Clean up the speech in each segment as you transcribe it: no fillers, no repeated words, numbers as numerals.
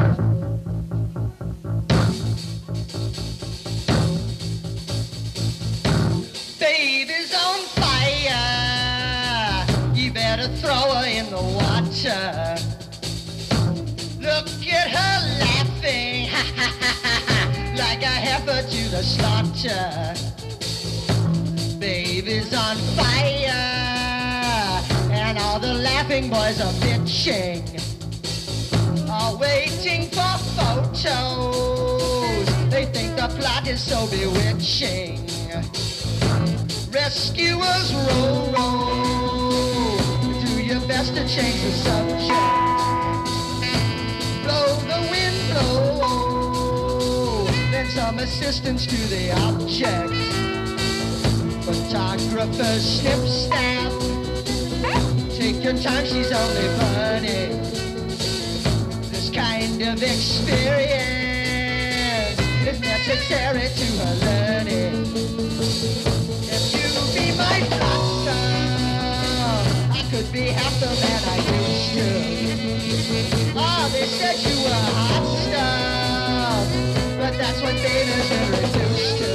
Baby's on fire, you better throw her in the water. Look at her laughing, like a heifer to the slaughter. Baby's on fire, and all the laughing boys are bitching, are waiting for photos. They think the plot is so bewitching. Rescuers roll, do your best to change the subject. Blow the wind, blow, then some assistance to the object. Photographers snip, snap, take your time, she's only burning. This kind of experience is necessary to her learning. If you be my blossom, I could be half the man I used to. Oh, they said you were hot stuff, but that's what babies are reduced to.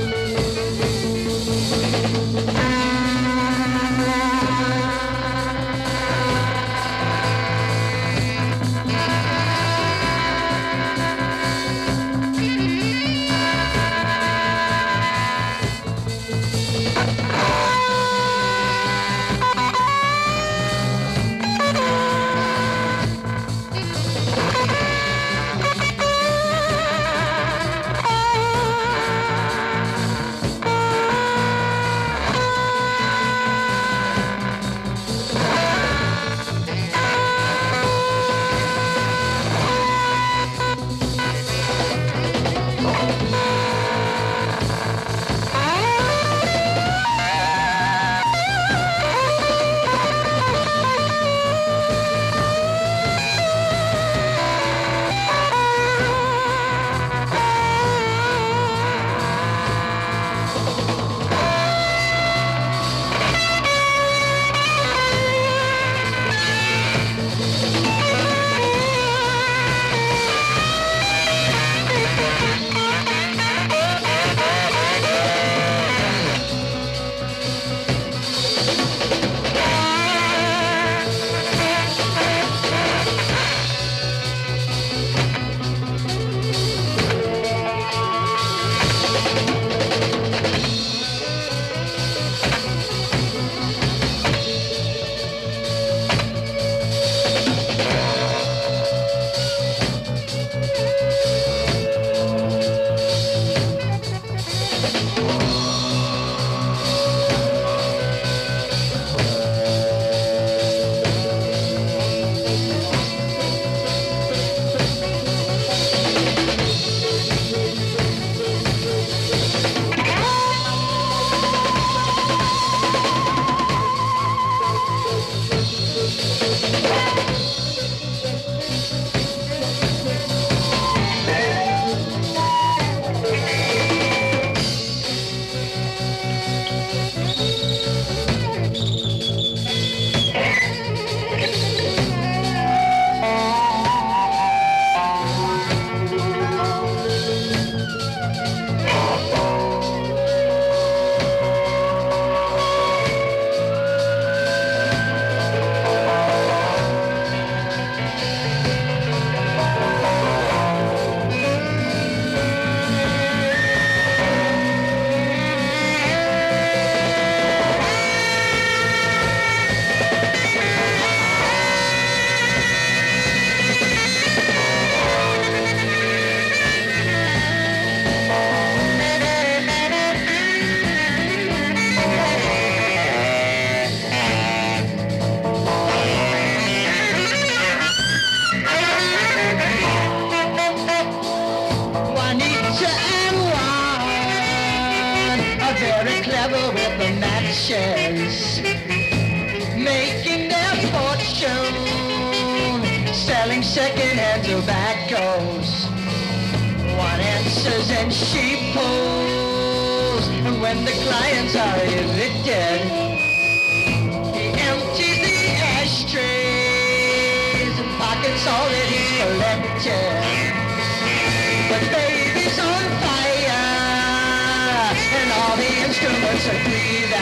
matches, making their fortune, selling second-hand tobaccos. One answers and she pulls, and when the clients are evicted, he empties the ashtrays and pockets all that he's collected. but baby's on fire, and all the instruments are breathing.